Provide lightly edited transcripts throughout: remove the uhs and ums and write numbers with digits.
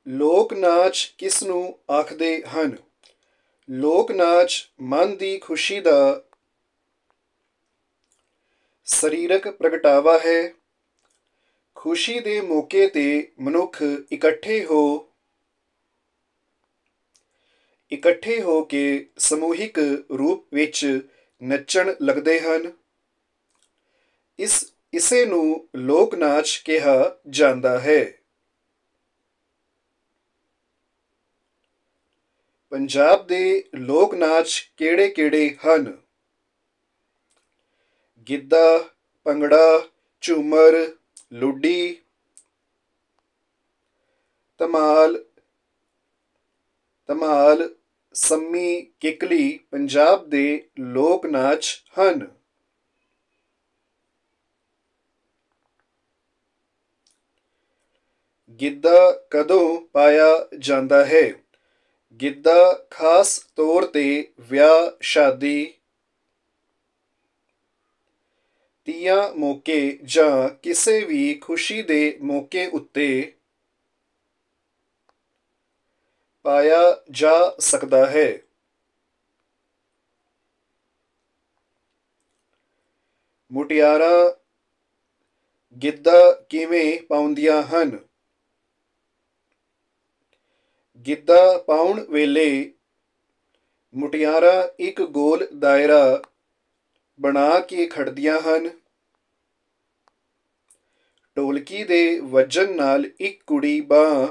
ਲੋਕ ਨਾਚ ਕਿਸ ਨੂੰ ਆਖਦੇ ਹਨ? ਲੋਕ ਨਾਚ ਮਨ ਦੀ ਖੁਸ਼ੀ ਦਾ ਸਰੀਰਕ ਪ੍ਰਗਟਾਵਾ ਹੈ। ਖੁਸ਼ੀ ਦੇ ਮੌਕੇ ਤੇ ਮਨੁੱਖ ਇਕੱਠੇ ਹੋ ਕੇ ਸਮੂਹਿਕ ਰੂਪ ਵਿੱਚ ਨੱਚਣ ਲੱਗਦੇ ਹਨ। ਇਸੇ ਨੂੰ ਲੋਕ ਨਾਚ ਕਿਹਾ ਜਾਂਦਾ ਹੈ। ਪੰਜਾਬ ਦੇ ਲੋਕ ਨਾਚ ਕਿਹੜੇ-ਕਿਹੜੇ ਹਨ? ਗਿੱਧਾ, ਭੰਗੜਾ, ਝੂਮਰ, ਲੁੱਡੀ, ਧਮਾਲ, ਸੰਮੀ, ਕਿੱਕਲੀ ਪੰਜਾਬ ਦੇ ਲੋਕ ਨਾਚ ਹਨ। ਗਿੱਧਾ ਕਦੋਂ ਪਾਇਆ ਜਾਂਦਾ ਹੈ? ਗਿੱਧਾ ਖਾਸ ਤੌਰ ਤੇ ਵਿਆਹ, ਸ਼ਾਦੀ, ਤੀਆਂ ਮੌਕੇ ਜਾਂ ਕਿਸੇ ਵੀ ਖੁਸ਼ੀ ਦੇ ਮੌਕੇ ਉੱਤੇ ਪਾਇਆ ਜਾ ਸਕਦਾ ਹੈ। ਮੁਟਿਆਰਾਂ ਗਿੱਧਾ ਕਿਵੇਂ ਪਾਉਂਦੀਆਂ ਹਨ? ਗਿੱਧਾ ਪਾਉਣ ਵੇਲੇ ਮੁਟਿਆਰਾਂ ਇੱਕ ਗੋਲ ਦਾਇਰਾ ਬਣਾ ਕੇ ਖੜ੍ਹਦੀਆਂ ਹਨ। ਢੋਲਕੀ ਦੇ ਵੱਜਣ ਨਾਲ ਇੱਕ ਕੁੜੀ ਬਾਂਹ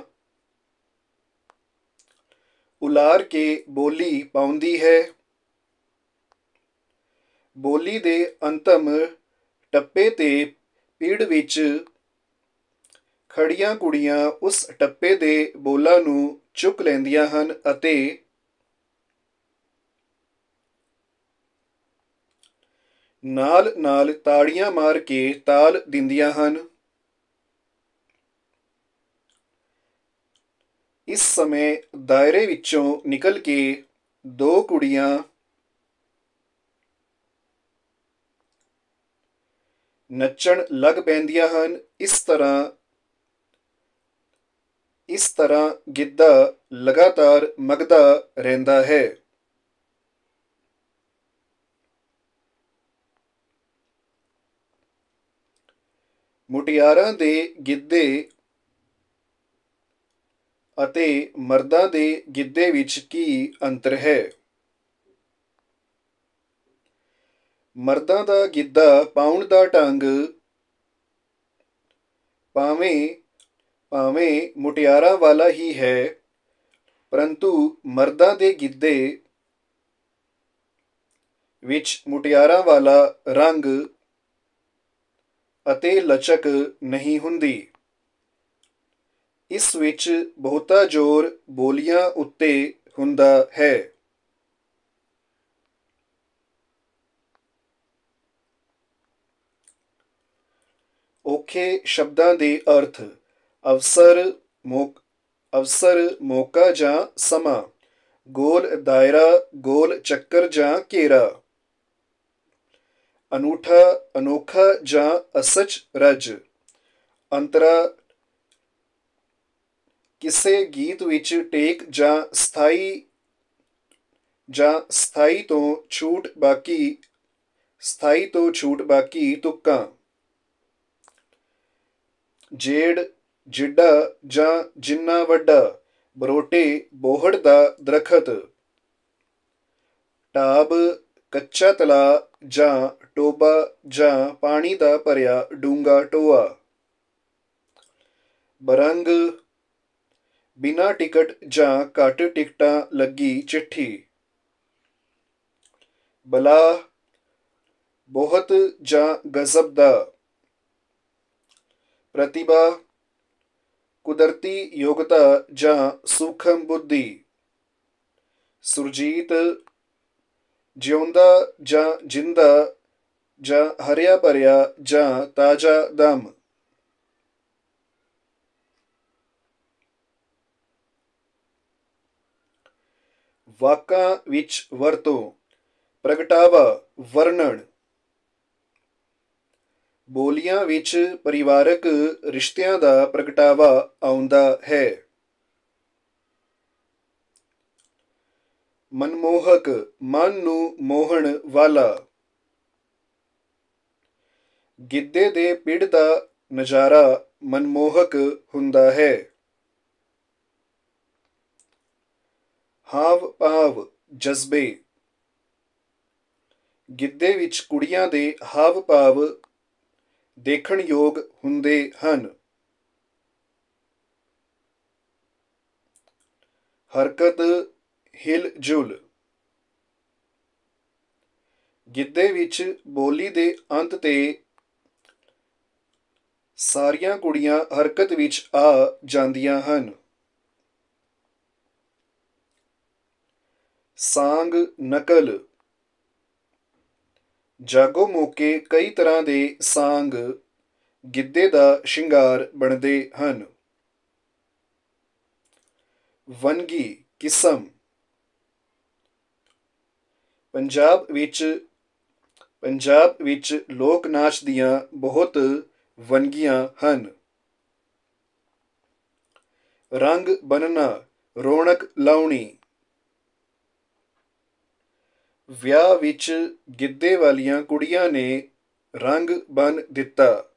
ਉਲਾਰ ਕੇ ਬੋਲੀ ਪਾਉਂਦੀ ਹੈ। ਬੋਲੀ ਦੇ ਅੰਤਮ ਟੱਪੇ ਤੇ ਪਿੜ ਵਿੱਚ ਖੜ੍ਹੀਆਂ ਕੁੜੀਆਂ ਉਸ ਟੱਪੇ ਦੇ ਬੋਲਾਂ ਨੂੰ ਚੁੱਕ ਲੈਂਦੀਆਂ ਹਨ ਅਤੇ ਨਾਲ-ਨਾਲ ਤਾੜੀਆਂ ਮਾਰ ਕੇ ਤਾਲ ਦਿੰਦੀਆਂ ਹਨ। ਇਸ ਸਮੇਂ ਦਾਇਰੇ ਵਿੱਚੋਂ ਨਿਕਲ ਕੇ ਦੋ ਕੁੜੀਆਂ ਨੱਚਣ ਲੱਗ ਪੈਂਦੀਆਂ ਹਨ। ਇਸ ਤਰ੍ਹਾਂ ਗਿੱਧਾ ਲਗਾਤਾਰ ਮਘਦਾ ਰਹਿੰਦਾ ਹੈ। ਮੁਟਿਆਰਾਂ ਦੇ ਗਿੱਧੇ ਅਤੇ ਮਰਦਾਂ ਦੇ ਗਿੱਧੇ ਵਿੱਚ ਕੀ ਅੰਤਰ ਹੈ? ਮਰਦਾਂ ਦਾ ਗਿੱਧਾ ਪਾਉਣ ਦਾ ਢੰਗ ਭਾਵੇਂ ਮੁਟਿਆਰਾਂ ਵਾਲਾ ਹੀ ਹੈ, ਪਰੰਤੂ ਮਰਦਾਂ ਦੇ ਗਿੱਧੇ ਵਿੱਚ ਮੁਟਿਆਰਾਂ ਵਾਲਾ ਰੰਗ ਅਤੇ ਲਚਕ ਨਹੀਂ ਹੁੰਦੀ। ਇਸ ਵਿੱਚ ਬਹੁਤਾ ਜ਼ੋਰ ਬੋਲੀਆਂ ਉੱਤੇ ਹੁੰਦਾ ਹੈ। ਔਖੇ ਸ਼ਬਦਾਂ ਦੇ ਅਰਥ। ਅਵਸਰ, ਮੌਕਾ ਜਾਂ ਸਮਾਂ। ਗੋਲ ਦਾਇਰਾ, ਗੋਲ ਚੱਕਰ ਜਾਂ ਘੇਰਾ। ਅਨੂਠਾ, ਅਨੋਖਾ ਜਾਂ ਅਸਚ-ਰਜ। ਅੰਤਰਾ, ਕਿਸੇ ਗੀਤ ਵਿੱਚ ਟੇਕ ਜਾਂ ਸਥਾਈ ਤੋਂ ਛੂਟ ਬਾਕੀ ਤੁਕਾਂ। ਜੇਡ, ਜਿੱਡਾ ਜਾਂ ਜਿੰਨਾ ਵੱਡਾ। ਬਰੋਟੇ, ਬੋਹੜ ਦਾ ਦਰੱਖਤ। ਢਾਬ, ਕੱਚਾ ਤਲਾਅ ਜਾਂ ਟੋਭਾ ਜਾਂ ਪਾਣੀ ਦਾ ਭਰਿਆ ਡੂੰਘਾ ਟੋਆ। ਬਰੰਗ, ਬਿਨਾਂ ਟਿਕਟ ਜਾਂ ਘੱਟ ਟਿਕਟਾਂ ਲੱਗੀ ਚਿੱਠੀ। ਬਲਾਹ, ਬਹੁਤ ਜਾਂ ਗਜ਼ਬ ਦਾ। ਪ੍ਰਤਿਭਾ, ਕੁਦਰਤੀ ਯੋਗਤਾ ਜਾਂ ਸੂਖਮ ਬੁੱਧੀ। ਸੁਰਜੀਤ, ਜਿਉਂਦਾ ਜਾਂ ਜਿੰਦਾ ਜਾਂ ਹਰਿਆ ਭਰਿਆ ਜਾਂ ਤਾਜ਼ਾ ਦਮ। ਵਾਕਾਂ ਵਿੱਚ ਵਰਤੋਂ। ਪ੍ਰਗਟਾਵਾ, ਵਰਣਨ। ਬੋਲੀਆਂ ਵਿੱਚ ਪਰਿਵਾਰਕ ਰਿਸ਼ਤਿਆਂ ਦਾ ਪ੍ਰਗਟਾਵਾ ਆਉਂਦਾ ਹੈ। ਮਨਮੋਹਕ, ਮਨ ਨੂੰ ਮੋਹਣ ਵਾਲਾ। ਗਿੱਧੇ ਦੇ ਪਿੜ ਦਾ ਨਜ਼ਾਰਾ ਮਨਮੋਹਕ ਹੁੰਦਾ ਹੈ। ਹਾਵ ਭਾਵ, ਜਜ਼ਬੇ। ਗਿੱਧੇ ਵਿੱਚ ਕੁੜੀਆਂ ਦੇ ਹਾਵ ਭਾਵ ਦੇਖਣਯੋਗ ਹੁੰਦੇ ਹਨ। ਹਰਕਤ, ਹਿਲ ਜੁਲ। ਗਿੱਧੇ ਵਿੱਚ ਬੋਲੀ ਦੇ ਅੰਤ ਤੇ ਸਾਰੀਆਂ ਕੁੜੀਆਂ ਹਰਕਤ ਵਿੱਚ ਆ ਜਾਂਦੀਆਂ ਹਨ। ਸਾਂਗ, ਨਕਲ। ਜਾਗੋ ਮੌਕੇ ਕਈ ਤਰ੍ਹਾਂ ਦੇ ਸਾਂਗ ਗਿੱਧੇ ਦਾ ਸ਼ਿੰਗਾਰ ਬਣਦੇ ਹਨ। ਵੰਨਗੀ, ਕਿਸਮ। ਪੰਜਾਬ ਵਿੱਚ ਲੋਕ ਨਾਚ ਦੀਆਂ ਬਹੁਤ ਵੰਨਗੀਆਂ ਹਨ। ਰੰਗ ਬੰਨ੍ਹਣਾ, ਰੌਣਕ ਲਾਉਣੀ। ਵਿਆਹ ਵਿੱਚ ਗਿੱਧੇ ਵਾਲੀਆਂ ਕੁੜੀਆਂ ਨੇ ਰੰਗ ਬੰਨ੍ਹ ਦਿੱਤਾ।